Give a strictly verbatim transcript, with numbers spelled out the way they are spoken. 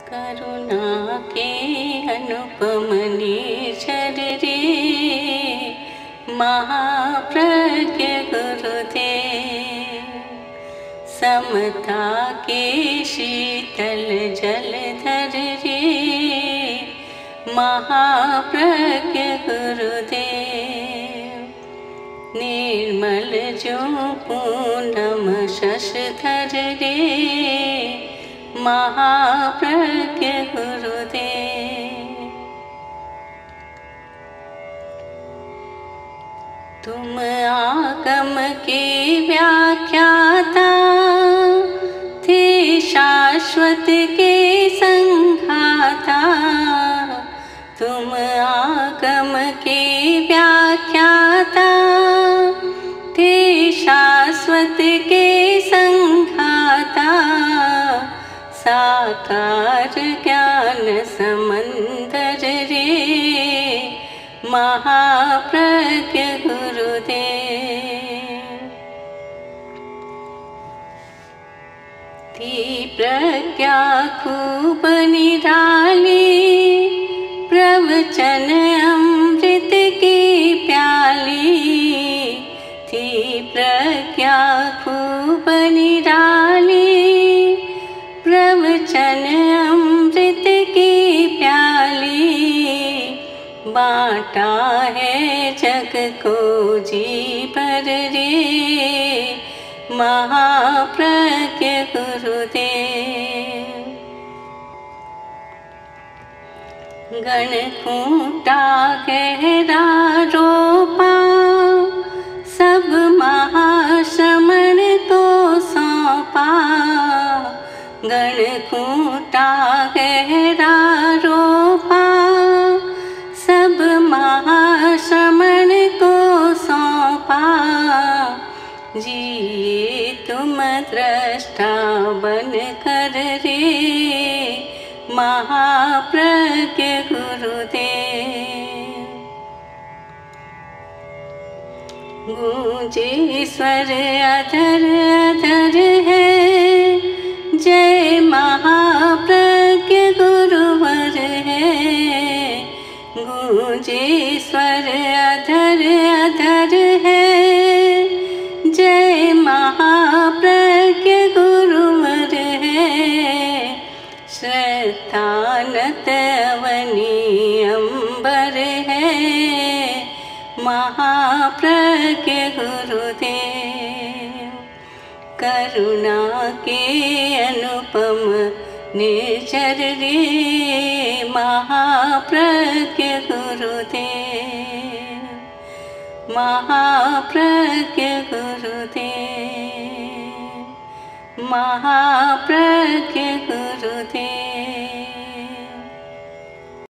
करुणा के अनुपम निर्झर रे महाप्रज्ञ गुरुदेव। समता के शीतल जलधर रे महाप्रज्ञ गुरुदेव। निर्मल जो पूनम शशधर रे महाप्रज्ञ गुरुदेव। तुम आगम के व्याख्याता थे, शाश्वत के संघाता। तुम आगम के व्याख्याता थे, शाश्वत के संघाता। साकार ज्ञान समंदर रे महाप्रज्ञ गुरुदेव। थी प्रज्ञा खूब निराली, प्रवचन अमृत की प्याली। थी प्रज्ञा खूब निराली, प्रवचन अमृत की प्याली। बाँटा है जग को जी भर रे महाप्रज्ञ गुरुदेव। गण खूंटा गहरा रोपा, सब महाश्रमण को सौंपा। गण खूंटा गहरा रोपा, सब महाश्रमण को सौंपा। जिए तुम दृष्टा बन कर रे महाप्रज्ञ गुरुदेव। गूंजे स्वर अधर अधर है, जय महाप्रज्ञ गुरुवर है। गूंजे स्वर अधर अधर है, जय महाप्रज्ञ गुरुवर है। श्रद्धानत अवनी अंबर है महाप्रज्ञ गुरुदेव। करुणा के अनुपम निर्झर रे महाप्रज्ञ गुरुदेव। महाप्रज्ञ गुरुदेव, महाप्रज्ञ गुरुदेव।